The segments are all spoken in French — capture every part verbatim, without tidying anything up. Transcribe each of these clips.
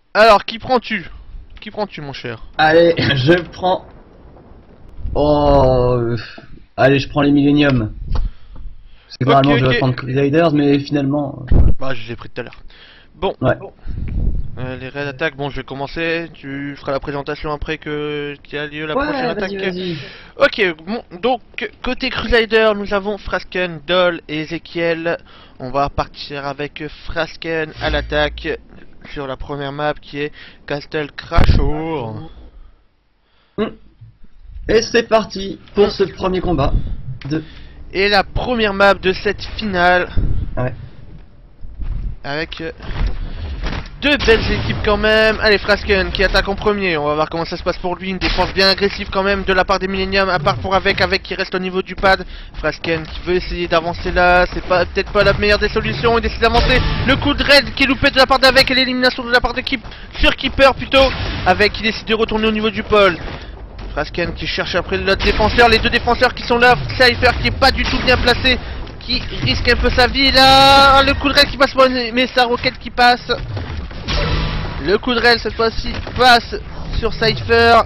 Alors, qui prends-tu? Qui prends-tu, mon cher? Allez, je prends... Oh... euh, Allez, je prends les Millennium. Parce que Ok, normalement ok. je vais prendre Crusaders, mais finalement... Bah, je les ai pris tout à l'heure. Bon. Ouais. Euh, les raids d'attaque, bon, je vais commencer. Tu feras la présentation après que qu'il y a lieu la prochaine Ouais, attaque. vas-y, vas-y. Ok, bon, donc côté Crusader, nous avons Frasken, Doll et Ezekiel. On va partir avec Frasken à l'attaque sur la première map qui est Castle Crashore. Et c'est parti pour ce premier combat. De... Et la première map de cette finale. Ouais. Avec euh, deux belles équipes quand même. Allez, Frasken qui attaque en premier. On va voir comment ça se passe pour lui. Une défense bien agressive quand même de la part des Millennium. À part pour avec, avec qui reste au niveau du pad. Frasken qui veut essayer d'avancer là. C'est pas peut-être pas la meilleure des solutions. Il décide d'avancer. Le coup de raid qui est loupé de la part d'avec. Et l'élimination de la part d'équipe sur Keeper plutôt. Avec qui décide de retourner au niveau du pôle. Frasken qui cherche après l'autre défenseur. Les deux défenseurs qui sont là. Cypher qui est pas du tout bien placé. Qui risque un peu sa vie là. Le coup de rail qui passe, mais sa roquette qui passe. Le coup de rail cette fois-ci passe sur Cypher.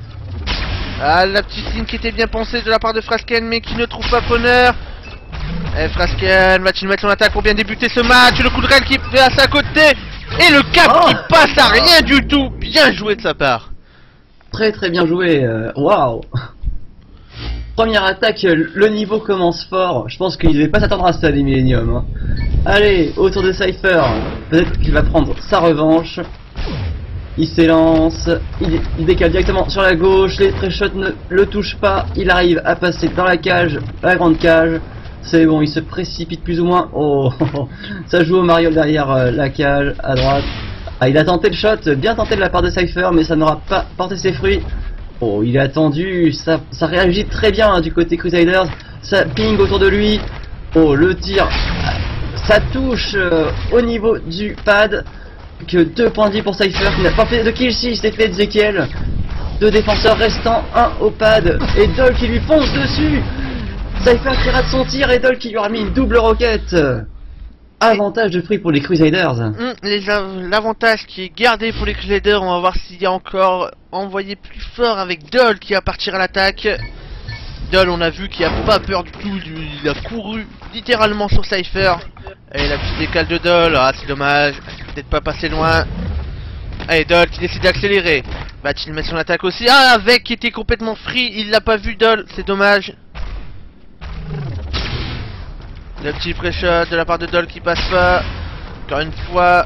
Ah, la petite ligne qui était bien pensée de la part de Frasken, mais qui ne trouve pas preneur. Et Frasken va-t-il mettre son attaque pour bien débuter ce match? Le coup de rail qui passe à côté. Et le cap Oh qui passe à rien du tout. Bien joué de sa part. Très très bien joué. euh, Waouh. Première attaque, le niveau commence fort. Je pense qu'il ne devait pas s'attendre à ça, les Millennium. Hein. Allez, autour de Cypher. Peut-être qu'il va prendre sa revanche. Il s'élance. Il, il décale directement sur la gauche. Les pré-shots ne le touchent pas. Il arrive à passer dans la cage, la grande cage. C'est bon, il se précipite plus ou moins. Oh, ça joue au Mario derrière euh, la cage, à droite. Ah, il a tenté le shot, bien tenté de la part de Cypher, mais ça n'aura pas porté ses fruits. Oh, il est attendu, ça, ça réagit très bien hein, du côté Crusaders, ça ping autour de lui. Oh, le tir, ça touche euh, au niveau du pad. Que deux points de vie pour Cypher qui n'a pas fait de kill, si, c'est fait Ezekiel. Deux défenseurs restants, un au pad, et Doll qui lui fonce dessus. Cypher qui rate son tir et Doll qui lui aura mis une double roquette. Avantage de fruits pour les Crusaders. Hum, les av- L'avantage qui est gardé pour les Crusaders, on va voir s'il y a encore envoyé plus fort avec Doll qui va partir à l'attaque. Doll, on a vu qu'il a pas peur du tout, il a couru littéralement sur Cypher. Et la petite décale de Doll, ah c'est dommage, peut-être pas passé loin. Allez, Doll qui décide d'accélérer. Va-t-il mettre son attaque aussi? Ah, avec qui était complètement free, il l'a pas vu Doll, c'est dommage. Le petit pré-shot de la part de Doll qui passe pas. Encore une fois.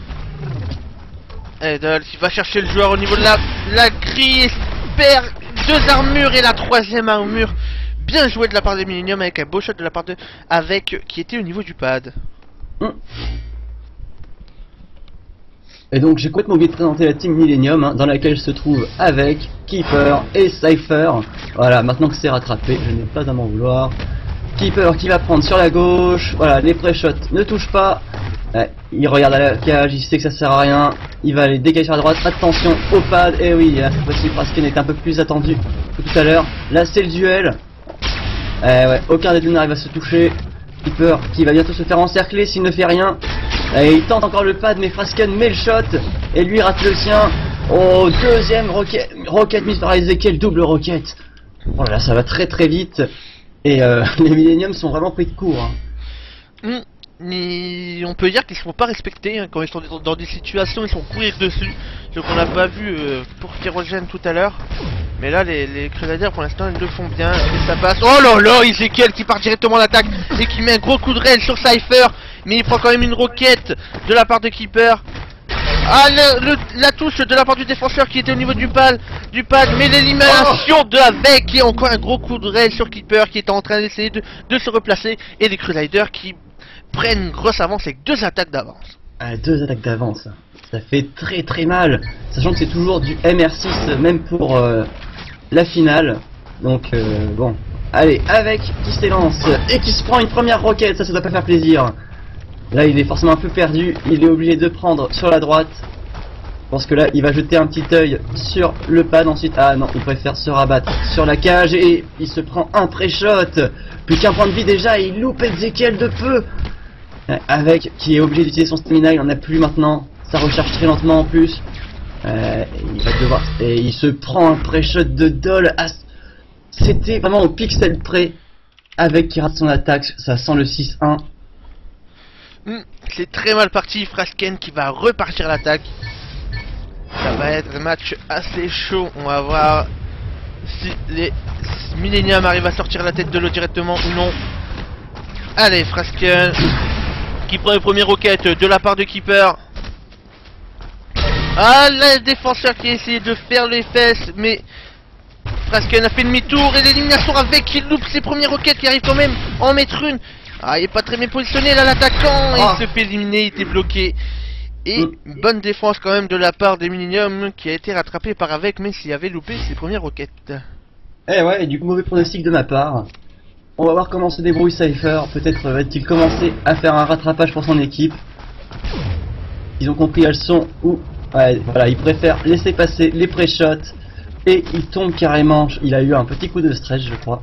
Et Doll qui va chercher le joueur au niveau de la, la grille. Perd deux armures et la troisième armure. Bien joué de la part des Millennium avec un beau shot de la part de avec qui était au niveau du pad. Hum. Et donc j'ai complètement oublié de présenter la team Millennium hein, dans laquelle se trouve avec Keeper et Cypher. Voilà, maintenant que c'est rattrapé, je n'ai pas à m'en vouloir. Keeper qui va prendre sur la gauche, voilà, les pré-shots ne touchent pas. Ouais, il regarde à la cage, il sait que ça sert à rien. Il va aller décaler sur la droite, attention au pad. Et oui, là cette fois-ci Frasken est un peu plus attendu que tout à l'heure. Là c'est le duel. Eh ouais, aucun des deux n'arrive à se toucher. Keeper qui va bientôt se faire encercler s'il ne fait rien. Et il tente encore le pad, mais Frasken met le shot et lui rate le sien. Oh, deuxième roquette, roquette mise par Ezekiel, double roquette. Oh là là, ça va très très vite. Et euh, les Millennium sont vraiment pris de court. Hein. Mmh. Et on peut dire qu'ils ne sont pas respectés hein, quand ils sont dans, dans des situations, ils sont courir dessus. Ce qu'on n'a pas vu euh, pour Kérogène tout à l'heure. Mais là, les, les Crusaders pour l'instant ils le font bien et ça passe. Oh là là, Ezekiel qui part directement à l'attaque et qui met un gros coup de rail sur Cypher. Mais il prend quand même une roquette de la part de Keeper. Ah, le, le, la touche de la part du défenseur qui était au niveau du pad, du pad, mais l'élimination de avec et encore un gros coup de rail sur Keeper qui est en train d'essayer de, de se replacer et les Crusaders qui prennent une grosse avance avec deux attaques d'avance. Ah, deux attaques d'avance, ça fait très très mal, sachant que c'est toujours du M R six même pour euh, la finale. Donc euh, bon, allez, avec qui s'élance et qui se prend une première roquette, ça ça doit pas faire plaisir. Là il est forcément un peu perdu, il est obligé de prendre sur la droite. Je pense que là il va jeter un petit œil sur le pad ensuite. Ah non, il préfère se rabattre sur la cage et il se prend un pré-shot. Plus qu'un point de vie déjà et il loupe Ezekiel de peu. Avec qui est obligé d'utiliser son stamina, il en a plus maintenant. ça recharge très lentement en plus. Euh, il va devoir... Et il se prend un pré-shot de Doll. À... C'était vraiment au pixel près. Avec qui rate son attaque, ça sent le six un. Mmh, c'est très mal parti, Frasken qui va repartir l'attaque. Ça va être un match assez chaud. On va voir si les Millennium arrivent à sortir la tête de l'eau directement ou non. Allez, Frasken qui prend le premier roquette de la part de Keeper. Ah, le défenseur qui a essayé de faire les fesses, mais Frasken a fait demi-tour et l'élimination avec, il loupe ses premières roquettes qui arrivent quand même à en mettre une. Ah, il est pas très bien positionné là, l'attaquant, et ah. il se fait éliminer, il était bloqué. Et mm. bonne défense quand même de la part des Millennium qui a été rattrapé par avec, mais s'il avait loupé ses premières roquettes. Eh ouais, et du coup mauvais pronostic de ma part. On va voir comment se débrouille Cypher, peut-être va-t-il commencer à faire un rattrapage pour son équipe. Ils ont compris la leçon où, ouais, voilà, ils préfèrent laisser passer les pré-shots. Et il tombe carrément, il a eu un petit coup de stress je crois.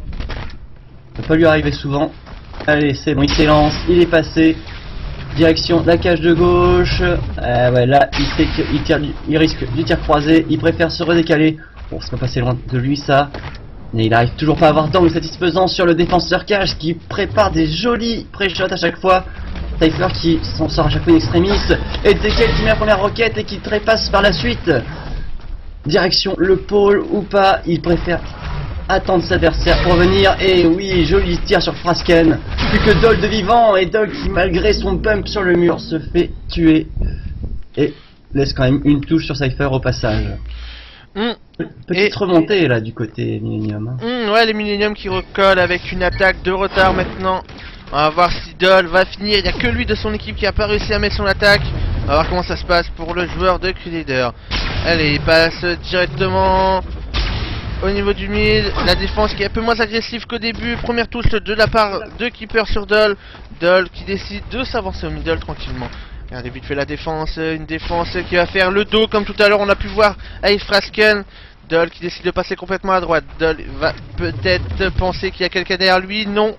Ça peut pas lui arriver souvent. Allez, c'est bon, il s'élance, il est passé. Direction la cage de gauche. Euh, ouais, là, il sait qu'il tire, il risque du tir croisé. Il préfère se redécaler. Bon, c'est pas passé loin de lui ça. Mais il arrive toujours pas à avoir d'angle satisfaisant sur le défenseur cage qui prépare des jolis pré-shots à chaque fois. Cypher qui s'en sort à chaque fois une extrémiste. Et Dekel qui met la première roquette et qui trépasse par la suite. Direction le pôle ou pas, il préfère attendre ses adversaires pour venir. Et oui, joli tir sur Frasken. Plus que Doll de vivant, et Doll qui malgré son bump sur le mur se fait tuer. Et laisse quand même une touche sur Cypher au passage. Mmh. Petite et, remontée et... là du côté Millennium. Hein. Mmh, ouais, les Millennium qui recollent avec une attaque de retard maintenant. On va voir si Doll va finir. Il n'y a que lui de son équipe qui n'a pas réussi à mettre son attaque. On va voir comment ça se passe pour le joueur de Crusader. Allez, il passe directement au niveau du mid. La défense qui est un peu moins agressive qu'au début. Première touche de la part de Keeper sur Doll. Doll qui décide de s'avancer au middle tranquillement. Regardez vite fait la défense. Une défense qui va faire le dos comme tout à l'heure on a pu voir avec Frasken. Doll qui décide de passer complètement à droite. Doll va peut-être penser qu'il y a quelqu'un derrière lui. Non.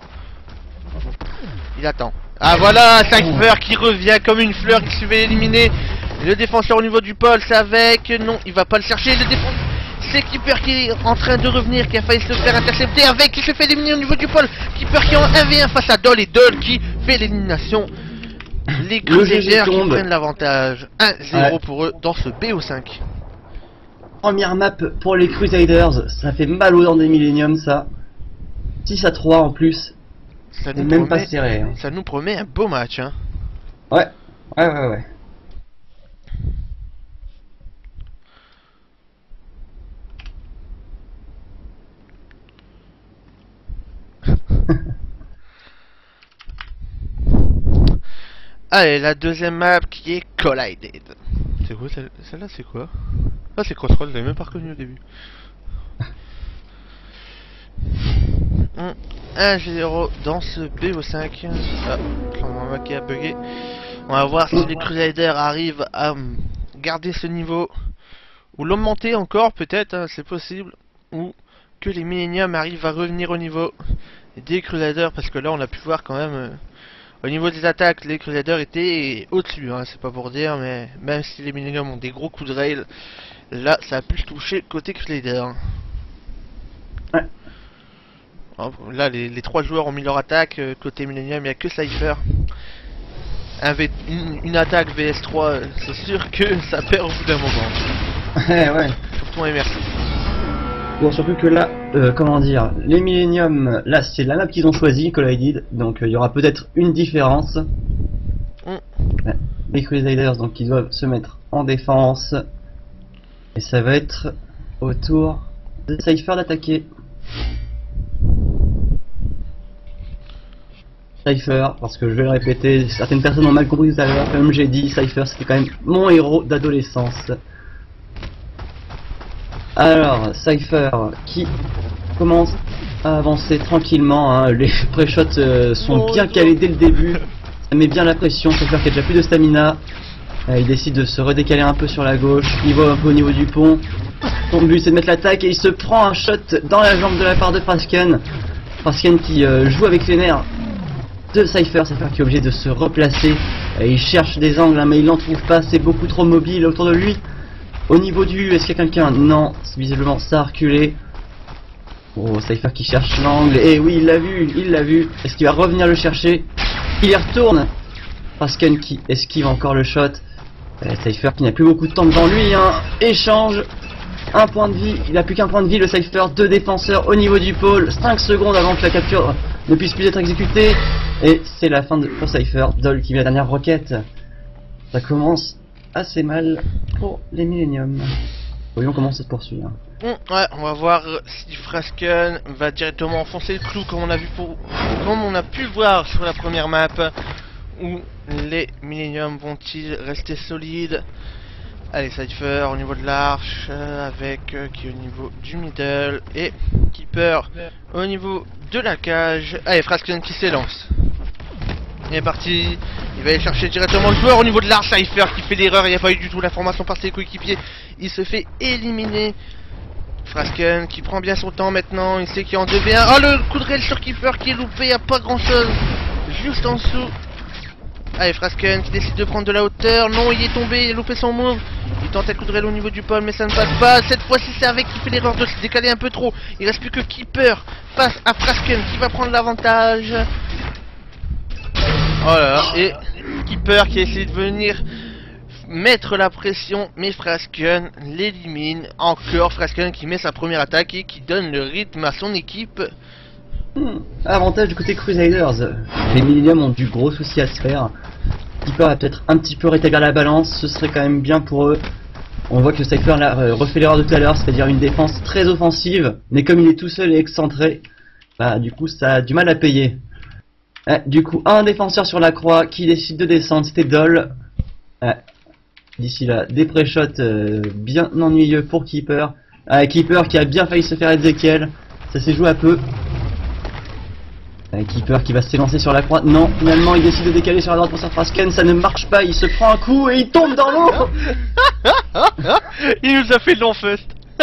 Il attend. Ah voilà, Cypher qui revient comme une fleur qui se fait éliminer. Le défenseur au niveau du pôle, c'est avec. Non, il va pas le chercher. Le défenseur, c'est Keeper qui est en train de revenir, qui a failli se faire intercepter avec. Qui se fait éliminer au niveau du pôle. Keeper qui est en un v un face à Doll et Doll qui fait l'élimination. Les Crusaders qui prennent l'avantage. un zéro ouais. pour eux dans ce B O cinq. Première map pour les Crusaders. Ça fait mal aux dents des Millennium ça. six à trois en plus. Ça nous, même promet, pas serré, hein. Ça nous promet un beau match hein. Ouais, ouais, ouais, ouais. Allez, la deuxième map qui est Collided. C'est quoi celle-là? C'est quoi? Ah, c'est Crossroads, je l'avais même pas reconnu au début. un zéro dans ce B O cinq. Ah, clairement un qui a bugué. On va voir si les Crusaders arrivent à garder ce niveau ou l'augmenter encore peut-être, hein, c'est possible, ou que les Millennium arrivent à revenir au niveau des Crusaders, parce que là on a pu voir quand même euh, au niveau des attaques les Crusaders étaient au-dessus, hein, c'est pas pour dire, mais même si les Millennium ont des gros coups de rail, là ça a pu se toucher côté Crusader. Ouais. Là les, les trois joueurs ont mis leur attaque, euh, côté Millennium il n'y a que Cypher. Un v... une, une attaque V S trois, euh, c'est sûr que ça perd au bout d'un moment. Ouais ouais. Surtout en M R C. Bon, surtout que là, euh, comment dire, les Millennium, là c'est la map qu'ils ont choisi, Collided, donc il euh, y aura peut-être une différence. Mm. Ouais. Les Crusaders, donc ils doivent se mettre en défense. Et ça va être au tour de Cypher d'attaquer. Cypher, parce que je vais le répéter, certaines personnes ont mal compris tout à l'heure, comme j'ai dit, Cypher c'était quand même mon héros d'adolescence. Alors, Cypher qui commence à avancer tranquillement, hein. Les pré-shots euh, sont oh, bien calés dès le début, ça met bien la pression. Cypher qui a déjà plus de stamina, euh, il décide de se redécaler un peu sur la gauche, il va un peu au niveau du pont. Son but c'est de mettre l'attaque et il se prend un shot dans la jambe de la part de Frasken. Frasken qui euh, joue avec les nerfs de Cypher. Cypher qui est obligé de se replacer. Et il cherche des angles, hein, mais il n'en trouve pas. C'est beaucoup trop mobile autour de lui. Au niveau du U, est-ce qu'il y a quelqu'un? Non, visiblement ça a reculé. Oh, Cypher qui cherche l'angle. Et oui, il l'a vu, il l'a vu. Est-ce qu'il va revenir le chercher? Il y retourne. Frasken qui esquive encore le shot. Euh, Cypher qui n'a plus beaucoup de temps devant lui. Hein. Échange. Un point de vie. Il n'a plus qu'un point de vie, le Cypher. Deux défenseurs au niveau du pôle. cinq secondes avant que la capture ne puisse plus être exécutée. Et c'est la fin de, pour Cypher. Doll qui met la dernière roquette. Ça commence assez mal pour les Millennium. Voyons comment ça se poursuit. Hein. Mmh, ouais, on va voir si Frasken va directement enfoncer le clou comme on a vu pour, comme on a pu le voir sur la première map, où les Millennium vont-ils rester solides. Allez, Cypher au niveau de l'arche, euh, avec euh, qui est au niveau du middle, et Keeper au niveau de la cage. Allez, Frasken qui s'élance. Il est parti, il va aller chercher directement le joueur au niveau de l'arche. Cypher qui fait l'erreur, il n'y a pas eu du tout l'information par ses coéquipiers, il se fait éliminer. Frasken qui prend bien son temps maintenant, il sait qu'il est en deux v un. Oh, le coup de rail sur Keeper qui est loupé, il n'y a pas grand chose juste en dessous. Allez, Frasken qui décide de prendre de la hauteur. Non, il est tombé, il a loupé son move. Il tente un coup de rail au niveau du pôle, mais ça ne passe pas. Cette fois-ci, c'est avec qui fait l'erreur de se décaler un peu trop. Il reste plus que Keeper face à Frasken qui va prendre l'avantage. Voilà, et Keeper qui essaie de venir mettre la pression, mais Frasken l'élimine. Encore Frasken qui met sa première attaque et qui donne le rythme à son équipe. Hmm. Avantage du côté Crusaders. Les Millennium ont du gros souci à se faire. Keeper va peut-être un petit peu rétablir la balance, ce serait quand même bien pour eux. On voit que Cypher euh, refait l'erreur de tout à l'heure, c'est-à-dire une défense très offensive, mais comme il est tout seul et excentré, bah du coup ça a du mal à payer. Euh, du coup, un défenseur sur la croix qui décide de descendre, c'était Doll. Euh, D'ici là, des pré-shots euh, bien ennuyeux pour Keeper. Euh, Keeper qui a bien failli se faire Ezekiel, ça s'est joué à peu. Euh, Keeper qui va s'élancer sur la croix. Non, finalement il décide de décaler sur la droite pour sa Frasken, ça ne marche pas, il se prend un coup et il tombe dans l'eau. Il nous a fait de l'enfest.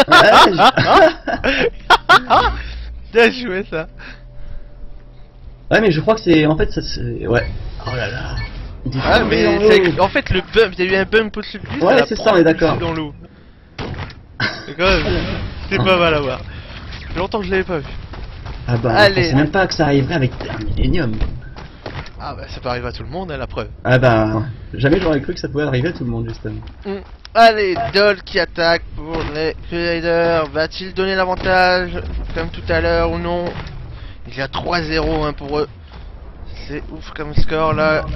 Bien joué ça. Ouais, mais je crois que c'est en fait ça c'est ouais. Oh là là. Ah, mais c'est en fait le bump, il y a eu un bump au-dessus de lui. Ouais, c'est ça, on est d'accord. Dans l'eau. C'est quand même, c'est pas mal à voir. Ça fait longtemps que je l'avais pas vu. Ah bah, allez. Je pensais même pas que ça arriverait avec un Millennium. Ah bah ça peut arriver à tout le monde, hein, la preuve. Ah bah, jamais j'aurais cru que ça pouvait arriver à tout le monde justement. Mm. Allez, Doll qui attaque pour les Crusaders. Va-t-il donner l'avantage comme tout à l'heure ou non? Il y a trois zéro hein, pour eux. C'est ouf comme score là.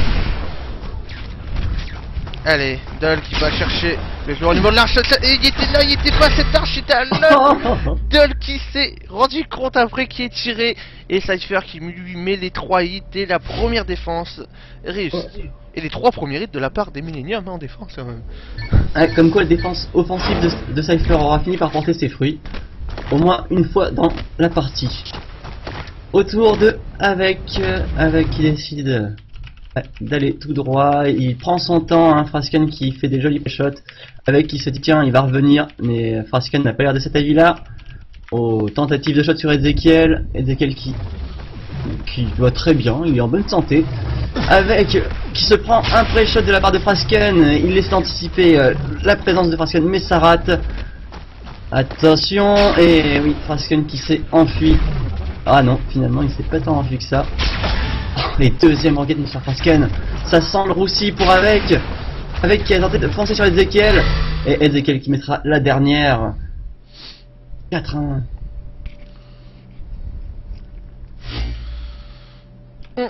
Allez, Doll qui va chercher le joueur au niveau de l'arche. Il était là, il était pas cette arche, il était là. Doll qui s'est rendu compte après qu'il est tiré. Et Cypher qui lui met les trois hits et la première défense réussie. Et les trois premiers hits de la part des Millennium hein, en défense quand même. Ah, comme quoi la défense offensive de, de Cypher aura fini par porter ses fruits. Au moins une fois dans la partie. Autour de avec euh, avec qui décide euh, d'aller tout droit, il prend son temps, hein, Frasken qui fait des jolis shots, avec qui se dit tiens il va revenir, mais Frasken n'a pas l'air de cet avis là. Aux tentatives de shot sur Ezekiel, Ezekiel qui qui va très bien, il est en bonne santé, avec qui se prend un pré-shot de la part de Frasken, il laisse anticiper euh, la présence de Frasken mais ça rate. Attention, et oui Frasken qui s'est enfui. Ah non, finalement il s'est pas tant enfui que ça. Les deuxièmes roquettes de Frasken, ça sent le roussi pour avec. Avec qui a tenté de foncer sur Ezekiel. Et Ezekiel qui mettra la dernière. quatre un. On...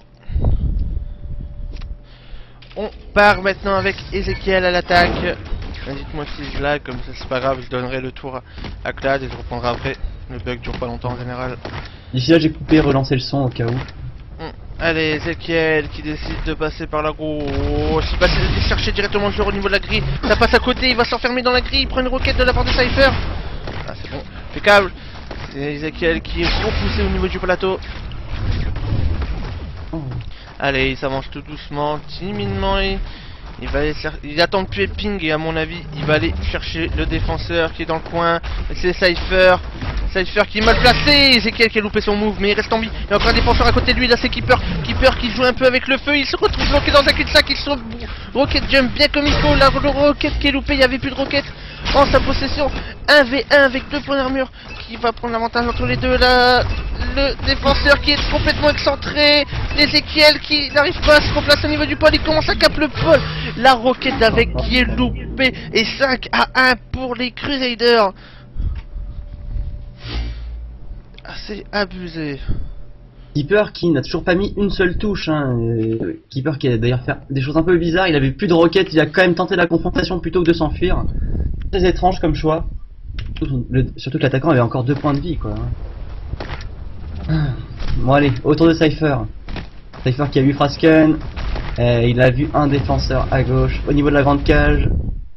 On part maintenant avec Ezekiel à l'attaque. Dites-moi si je lag, comme ça c'est pas grave, je donnerai le tour à Clad et je reprendrai après. Le bug dure pas longtemps en général. D'ici là j'ai coupé et relancé le son au cas où. Hum. Allez, Ezekiel qui décide de passer par la grosse. Il va chercher directement le joueur au niveau de la grille. Ça passe à côté, il va s'enfermer dans la grille, il prend une roquette de la part de Cypher. Ah c'est bon, impeccable. C'est Ezekiel qui est repoussé au niveau du plateau. Oh. Allez, il s'avance tout doucement, timidement. Il, il va aller il attend de tuer Ping et à mon avis il va aller chercher le défenseur qui est dans le coin. C'est Cypher. Cypher qui est mal placé. Ezekiel qui a loupé son move, mais il reste en vie. Il y a encore un défenseur à côté de lui. Là, c'est Keeper. Keeper qui joue un peu avec le feu. Il se retrouve bloqué dans un cul-de-sac. Il se rocket jump bien comme il faut. Là, le rocket qui est loupé. Il n'y avait plus de rocket en sa possession. un v un avec deux points d'armure. Qui va prendre l'avantage entre les deux là. Le défenseur qui est complètement excentré. Ezekiel qui n'arrive pas à se replacer au niveau du pôle. Il commence à cap le pôle. La roquette avec qui est loupé. Et cinq à un pour les Crusaders. Ah, c'est abusé. Keeper qui n'a toujours pas mis une seule touche. Hein. Euh, Keeper qui a d'ailleurs fait des choses un peu bizarres. Il avait plus de roquettes. Il a quand même tenté la confrontation plutôt que de s'enfuir. Très étrange comme choix. Le, surtout que l'attaquant avait encore deux points de vie quoi. Bon allez, autour de Cypher. Cypher qui a vu Frasken. Et il a vu un défenseur à gauche au niveau de la grande cage.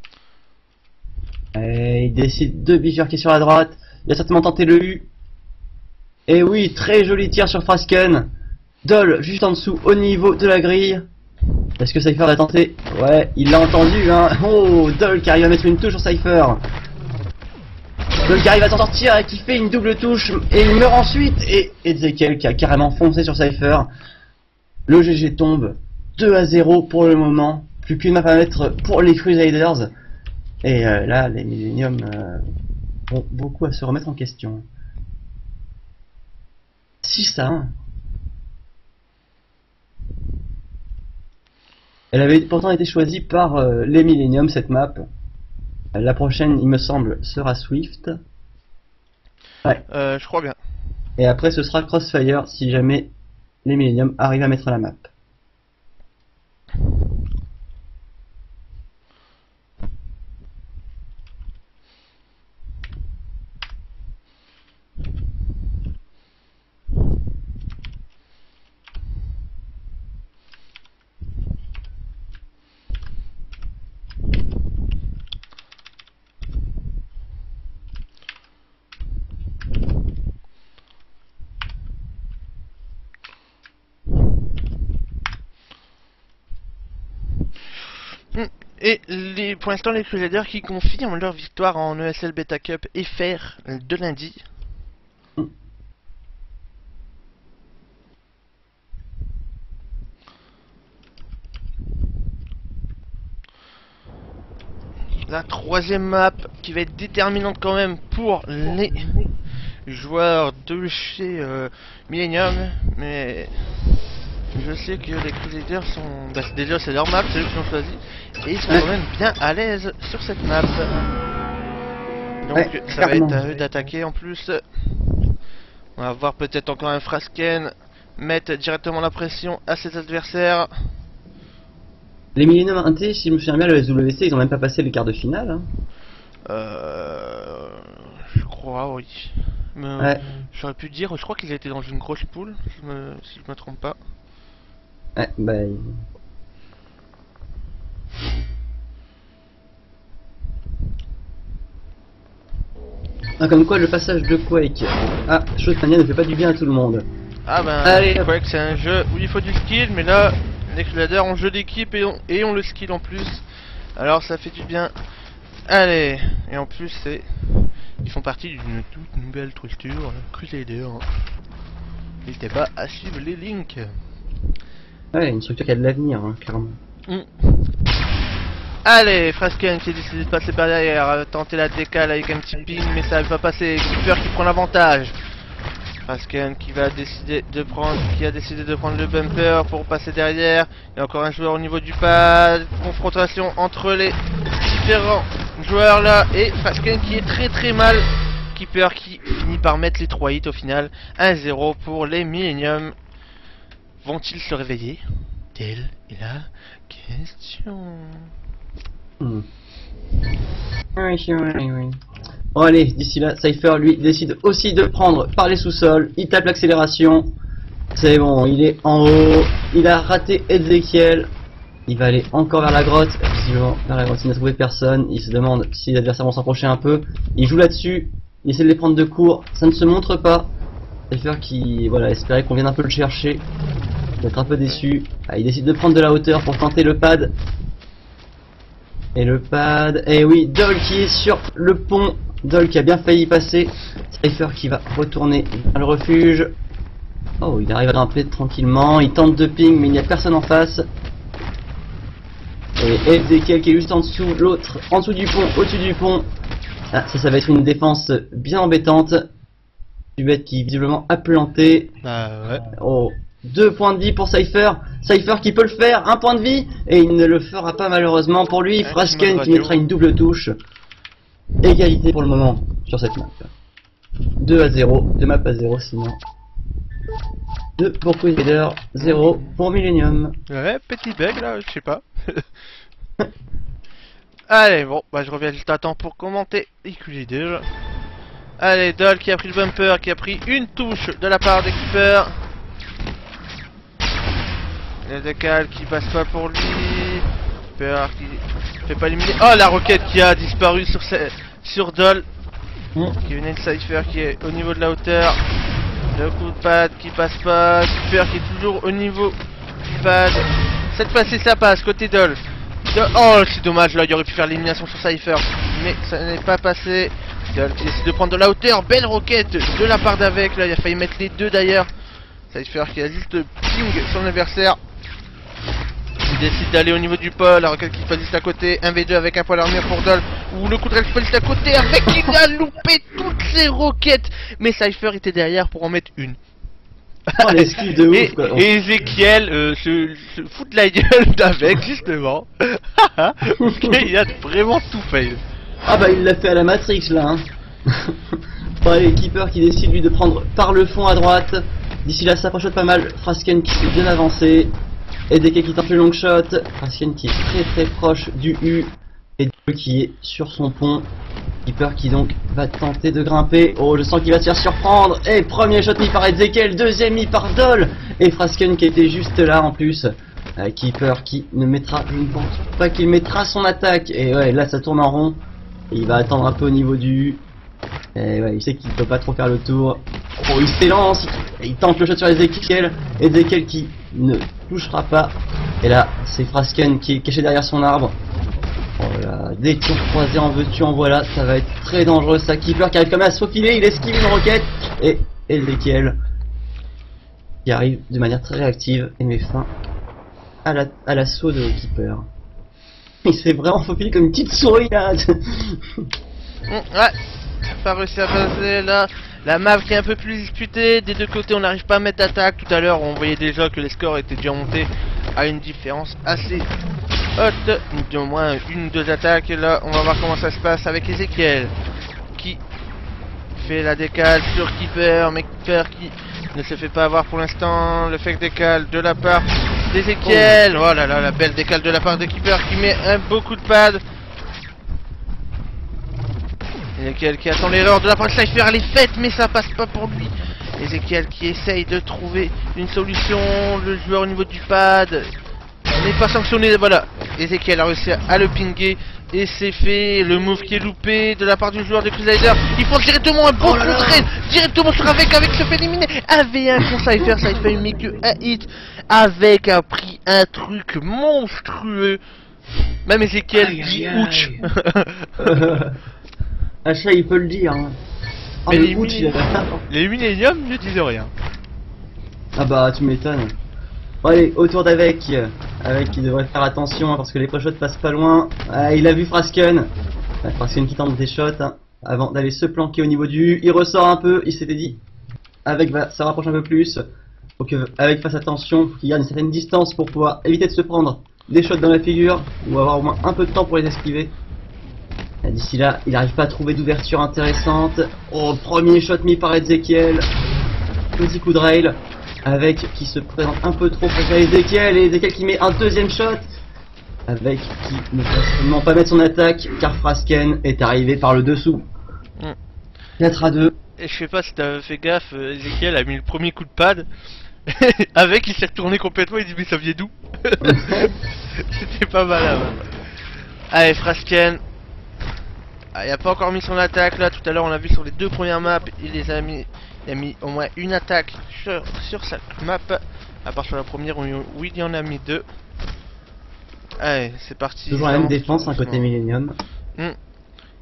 Et il décide de bifurquer sur la droite. Il a certainement tenté le U. Et oui, très joli tir sur Frasken. Doll juste en dessous au niveau de la grille. Est-ce que Cypher va tenter? Ouais, il l'a entendu hein. Oh, Doll qui arrive à mettre une touche sur Cypher. Doll qui arrive à s'en sortir et qui fait une double touche et il meurt ensuite. Et Ezekiel qui a carrément foncé sur Cypher. Le G G tombe. deux à zéro pour le moment. Plus qu'une map à mettre pour les Crusaders. Et euh, là, les Millennium euh, ont beaucoup à se remettre en question. six à un. Elle avait pourtant été choisie par euh, les Millennium cette map. La prochaine, il me semble, sera Swift. Ouais. Euh, je crois bien. Et après, ce sera Crossfire si jamais les Millennium arrivent à mettre la map. Et les, pour l'instant, les Crusaders qui confirment leur victoire en E S L Beta Cup et F R de lundi. La troisième map qui va être déterminante quand même pour les joueurs de chez euh, Millennium, mais je sais que les Crusaders sont... Bah, déjà c'est leur map, c'est eux qui l'ont choisi, et ils sont ouais. quand même bien à l'aise sur cette map. Donc ouais, ça va être à eux d'attaquer en plus. On va voir peut-être encore un Frasken mettre directement la pression à ses adversaires. Les Millennium un T, si je me souviens bien, le S W C, ils ont même pas passé les quarts de finale. Hein. Euh... Je crois, oui. Mais, ouais. J'aurais pu dire, je crois qu'ils étaient dans une grosse poule, si je me, si je me trompe pas. Ouais, bah... Ah, comme quoi le passage de Quake à Shotmania ne fait pas du bien à tout le monde. Ah ben, allez, Quake c'est un jeu où il faut du skill, mais là, les Crusaders ont jeu d'équipe et, on, et on le skill en plus. Alors ça fait du bien. Allez, et en plus c'est... Ils font partie d'une toute nouvelle structure, Crusader. N'hésitez pas à suivre les links. Ouais, une structure qui a de l'avenir, hein, clairement. Mm. Allez, Frasken qui a décidé de passer par derrière, tenter la décale avec un petit ping, mais ça va pas passer. Keeper qui prend l'avantage. Frasken qui va décider de prendre, qui a décidé de prendre le bumper pour passer derrière. Il y a encore un joueur au niveau du pad. Confrontation entre les différents joueurs là et Frasken qui est très très mal. Keeper qui finit par mettre les trois hits au final. un zéro pour les Millennium. Vont-ils se réveiller? Telle est la question. Hmm. Oui, oui, oui. Bon allez, d'ici là, Cypher lui décide aussi de prendre par les sous-sols. Il tape l'accélération. C'est bon, il est en haut. Il a raté Ezekiel. Il va aller encore vers la grotte. Visiblement, vers la grotte, il n'a trouvé personne. Il se demande si les adversaires vont s'approcher un peu. Il joue là-dessus. Il essaie de les prendre de court. Ça ne se montre pas. Cypher qui, voilà, espérait qu'on vienne un peu le chercher. Il va être un peu déçu. Ah, il décide de prendre de la hauteur pour tenter le pad. Et le pad, et oui, Doll qui est sur le pont, Dol qui a bien failli passer. Cypher qui va retourner dans le refuge. Oh, il arrive à grimper tranquillement. Il tente de ping, mais il n'y a personne en face. Et F D K qui est juste en dessous, l'autre en dessous du pont, au-dessus du pont. Ah, ça, ça va être une défense bien embêtante. Dubet qui visiblement a planté. Bah ouais. Oh, deux points de vie pour Cypher. Cypher qui peut le faire, un point de vie. Et il ne le fera pas malheureusement pour lui. Ouais, Frasken qui mettra une double touche. Égalité pour le moment sur cette map. deux à zéro, deux maps à zéro sinon. deux pour Quizleader, zéro pour Millennium. Ouais, petit bug là, je sais pas. Allez, bon, bah je reviens juste à temps pour commenter. Equilider. Allez, Dol qui a pris le bumper, qui a pris une touche de la part des keepers. Le décal qui passe pas pour lui. Keeper qui fait pas éliminer. Oh, la roquette qui a disparu sur, sur Dol. Mm. Qui venait de Cypher qui est au niveau de la hauteur. Le coup de pad qui passe pas. Keeper qui est toujours au niveau du pad. Cette fois-ci ça passe côté Dol. Dol. Oh, c'est dommage, là il aurait pu faire l'élimination sur Cypher. Mais ça n'est pas passé. Dol qui décide de prendre de la hauteur. Belle roquette de la part d'avec. Là il a failli mettre les deux d'ailleurs. Cypher qui a juste ping son adversaire. Il décide d'aller au niveau du pôle, la roquette qui passe juste à côté, un v deux avec un poil armure pour Dol, ou le coup de rail qui passe juste à côté, avec il a loupé toutes ses roquettes, mais Cypher était derrière pour en mettre une. Oh, l'esquive de ouf et, quoi. et Ezekiel euh, se, se fout de la gueule d'avec justement, parce qu'il a vraiment tout fait. Ah bah il l'a fait à la Matrix là hein. Bon allez, Keeper qui décide lui de prendre par le fond à droite. D'ici là ça prochote pas mal, Frasken qui s'est bien avancé. Et D K qui tente le long shot, Frasken qui est très très proche du U, et Dol qui est sur son pont. Keeper qui donc va tenter de grimper. Oh, je sens qu'il va se faire surprendre. Et premier shot mis par Ezekiel, deuxième mis par Dol. Et Frasken qui était juste là en plus. Euh, Keeper qui ne mettra, je ne pense pas qu'il mettra son attaque. Et ouais, là ça tourne en rond. Et il va attendre un peu au niveau du U. Et ouais, il sait qu'il peut pas trop faire le tour. Oh, il s'élance, il, il tente le shot sur Ezekiel. Ezekiel qui ne touchera pas. Et là, c'est Frasken qui est caché derrière son arbre. Oh là, des tours croisés en veux-tu en voilà, ça va être très dangereux. Ça, Keeper qui arrive comme à se faufiler, il esquive une roquette. Et Ezekiel qui arrive de manière très réactive et met fin à la à l'assaut de Keeper. Il s'est vraiment faufilé comme une petite souris là. Ouais, pas réussi à passer là. La map qui est un peu plus disputée, des deux côtés on n'arrive pas à mettre d'attaque. Tout à l'heure on voyait déjà que les scores étaient déjà montés à une différence assez haute, d'au moins une ou deux attaques. Et là on va voir comment ça se passe avec Ezekiel qui fait la décale sur Keeper, mais Keeper qui ne se fait pas avoir pour l'instant. Le fake décale de la part d'Ezekiel. Oh là là, la belle décale de la part de Keeper qui met un beaucoup de pad. Ezekiel qui attend l'erreur de la part de Cypher, elle est faite mais ça passe pas pour lui. Ezekiel qui essaye de trouver une solution, le joueur au niveau du pad n'est pas sanctionné, voilà. Ezekiel a réussi à le pinguer et c'est fait, le move qui est loupé de la part du joueur de Crusader. Il faut directement un bon coup de raid, directement sur avec, avec se fait éliminer. un v un contre Cypher, Cypher il met que un hit, avec a pris un truc monstrueux. Même Ezekiel dit ouch. Achat il peut le dire hein. Oh, mais le les, ouch, il a... les Millennium ne disent rien. Ah bah tu m'étonnes. Bon allez, autour d'avec, avec qui devrait faire attention hein, parce que les pré-shots passent pas loin. Ah, il a vu Frasken. Ah, Frasken qui tente des shots hein, avant d'aller se planquer au niveau du U. Il ressort un peu, il s'était dit. Avec va se rapproche un peu plus. Faut que avec fasse attention, faut qu'il garde une certaine distance pour pouvoir éviter de se prendre des shots dans la figure ou avoir au moins un peu de temps pour les esquiver. D'ici là, il n'arrive pas à trouver d'ouverture intéressante. Oh, premier shot mis par Ezekiel. Petit coup de rail. Avec qui se présente un peu trop pour Ezekiel. Et Ezekiel qui met un deuxième shot. Avec qui ne peut absolument pas mettre son attaque. Car Frasken est arrivé par le dessous. Mm. quatre à deux. Et je sais pas si t'as fait gaffe, Ezekiel a mis le premier coup de pad. Avec, il s'est retourné complètement. Il dit mais ça vient d'où? C'était pas mal là. Allez, Frasken. Ah, il a pas encore mis son attaque là, tout à l'heure on l'a vu sur les deux premières maps, il les a mis, il a mis au moins une attaque sur, sur sa map, à part sur la première où, où il y en a mis deux. Allez, c'est parti. Toujours la même défense, un côté Millennium. Mmh.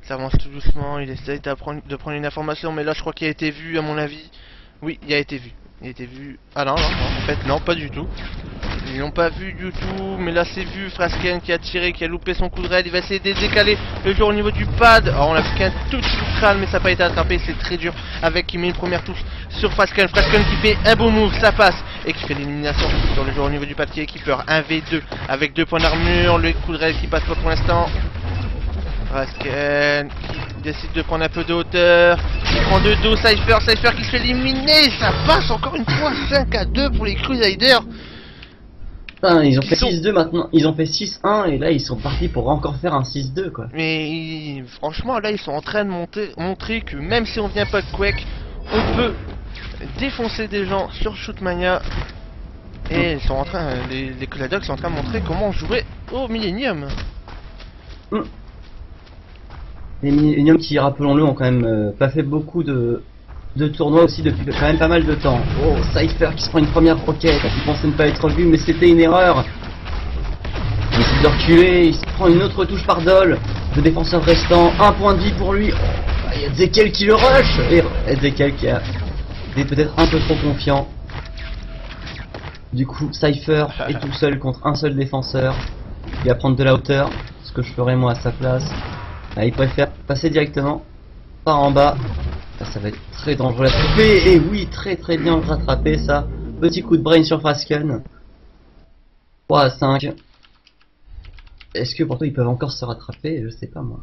Ça avance tout doucement, il essaye d'apprendre- de prendre une information, mais là je crois qu'il a été vu à mon avis. Oui, il a été vu. Il a été vu. Ah non, non, non, en fait non, pas du tout. Ils l'ont pas vu du tout, mais là c'est vu, Frasken qui a tiré, qui a loupé son coup de raid, il va essayer de décaler le joueur au niveau du pad. Alors on a pris qu'un tout petit coup de crâne, mais ça n'a pas été attrapé, c'est très dur. Avec qui met une première touche sur Frasken, Frasken qui fait un beau move, ça passe, et qui fait l'élimination sur le joueur au niveau du pad qui est keeper. Un v deux avec deux points d'armure, le coup de raid qui passe pas pour l'instant. Frasken qui décide de prendre un peu de hauteur, qui prend de dos, Cypher, Cypher qui se fait éliminer, ça passe encore une fois, cinq à deux pour les Crusaders. Putain, ils ont Ils fait sont- six deux maintenant, ils ont fait six un et là ils sont partis pour encore faire un six deux quoi. Mais ils- franchement là ils sont en train de monter, montrer que même si on vient pas de Quake, on peut défoncer des gens sur Shootmania. Et ils sont en train, les, les Crusaders sont en train de montrer comment jouer au Millennium. Mm. Les Millennium qui, rappelons-le, ont quand même euh, pas fait beaucoup de, de tournois aussi depuis quand même pas mal de temps. Oh, Cypher qui se prend une première roquette, il pensait ne pas être vu, mais c'était une erreur. Il décide de reculer, il se prend une autre touche par Dol. Le défenseur restant, un point de vie pour lui. Oh, il y a Zekel qui le rush. Et Zekel qui a été peut-être un peu trop confiant. Du coup, Cypher est tout seul contre un seul défenseur. Il va prendre de la hauteur, ce que je ferais moi à sa place. Là, il préfère passer directement par en bas. Là, ça va être très dangereux à tromper. Et oui, très très bien rattrapé ça. Petit coup de brain sur Frasken. trois à cinq. Est-ce que pour toi ils peuvent encore se rattraper? Je sais pas moi.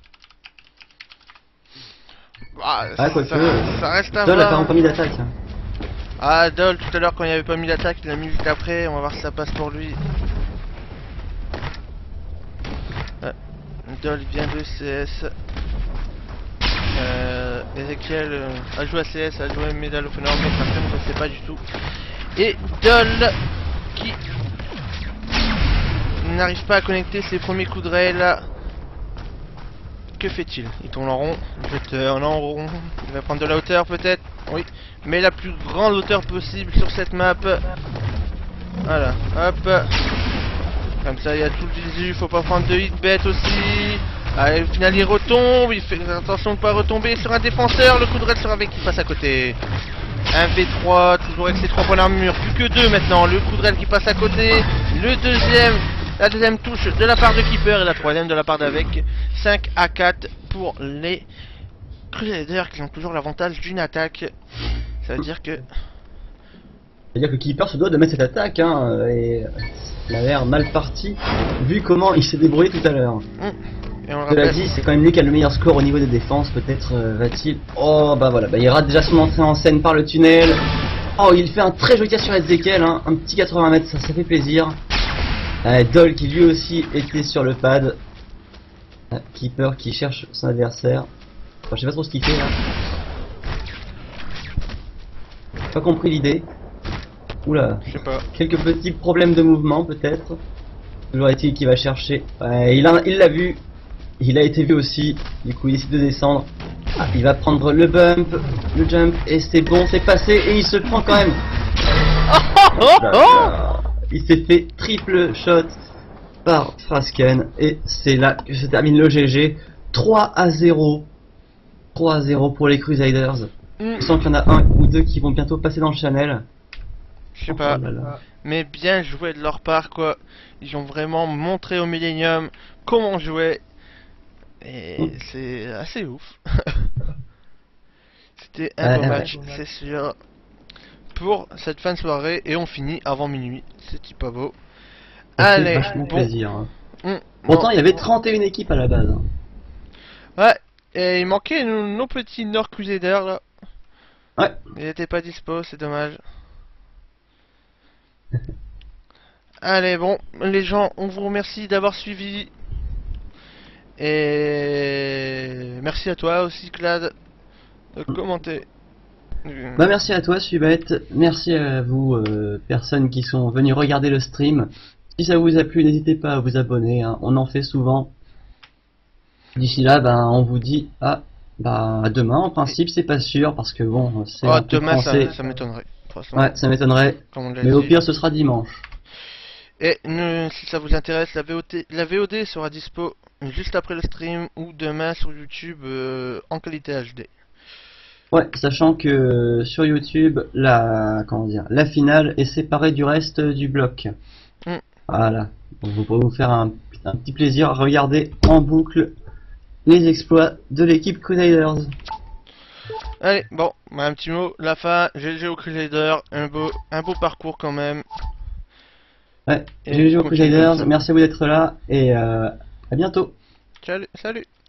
Ah, Ah, quoi ça, que. ça reste à Dol a voir. pas mis d'attaque. Hein. Ah, Dol tout à l'heure quand il avait pas mis l'attaque, il l'a mis vite après, on va voir si ça passe pour lui. Ah, Dol vient de C S. Euh, Ezekiel euh, a joué à C S, a joué à Medal of Honor, mais Frasken je ne sais pas du tout. Et Dol qui n'arrive pas à connecter ses premiers coups de rail là. Que fait-il? Il tourne en rond, il fait en rond, il va prendre de la hauteur peut-être, oui, mais la plus grande hauteur possible sur cette map. Voilà, hop. Comme ça il y a tout le visu, faut pas prendre de hit bête aussi. Allez, au final il retombe, il fait attention de ne pas retomber sur un défenseur, le coup de rail sera avec qui passe à côté. Un v trois, toujours avec ses trois points d'armure, plus que deux maintenant, le coup de rail qui passe à côté, le deuxième, la deuxième touche de la part de Keeper et la troisième de la part d'Avec. Cinq à quatre pour les Crusaders qui ont toujours l'avantage d'une attaque. Ça veut dire que... C'est-à-dire que Keeper se doit de mettre cette attaque, hein, et il a l'air mal parti, vu comment il s'est débrouillé tout à l'heure. Et on le Cela rappelle... dit, c'est quand même lui qui a le meilleur score au niveau des défenses, peut-être euh, va-t-il... Oh bah voilà, bah, il rate déjà son entrée en scène par le tunnel. Oh, il fait un très joli tir sur Ezekiel, hein, un petit quatre-vingts mètres, ça, ça fait plaisir. Euh, Dol qui lui aussi était sur le pad. Euh, Keeper qui cherche son adversaire. Enfin, je sais pas trop ce qu'il fait là. Pas compris l'idée. Oula, Je sais pas. quelques petits problèmes de mouvement peut-être. Toujours est-il qu'il va chercher. Ouais, il a, il l'a vu. Il a été vu aussi. Du coup, il décide de descendre. Ah, il va prendre le bump, le jump, et c'est bon, c'est passé, et il se prend quand même. Oh, oh, oh. Il s'est fait triple shot par Frasken, et c'est là que se termine le G G. trois à zéro. trois à zéro pour les Crusaders. Hmm, Je sens qu'il y en a un ou deux qui vont bientôt passer dans le channel. je sais pas. Oh là là. Mais bien joué de leur part quoi. Ils ont vraiment montré au Millennium comment jouer. Et Mm. c'est assez ouf. C'était un Ouais, beau ouais. match, c'est sûr. Pour cette fin de soirée. Et on finit avant minuit. C'était pas beau. Ça fait Allez, vachement bon. plaisir. Hein. Mm, Pourtant, bon. il y avait trente et une équipes à la base. Hein. Ouais. Et il manquait nos, nos petits Nord Crusaders là. Ouais. Il était pas dispo, c'est dommage. Allez, bon, les gens, on vous remercie d'avoir suivi. Et merci à toi aussi, Clad, de commenter. Bah merci à toi Subette, merci à vous euh, personnes qui sont venues regarder le stream. Si ça vous a plu, n'hésitez pas à vous abonner, hein. On en fait souvent. D'ici là, ben on vous dit à bah à demain. En principe, c'est pas sûr parce que bon, c'est Oh, un peu demain, ça, français. ça m'étonnerait. de toute façon, Ouais, ça m'étonnerait. comme on l'a Mais au dit. pire, ce sera dimanche. Et ne- si ça vous intéresse, la V O D, la V O D sera dispo juste après le stream ou demain sur YouTube euh, en qualité H D. Ouais, sachant que sur YouTube, la comment dire, la finale est séparée du reste du bloc. Mm. Voilà. Donc vous pourrez vous faire un, un petit plaisir à regarder en boucle les exploits de l'équipe Crusaders. Allez, bon, bah, un petit mot, la fin, G G au Crusader, un beau, un beau parcours quand même. Ouais, Et G G aux continue comme Crusaders, ça. merci à vous d'être là et euh, à bientôt. Salut, salut.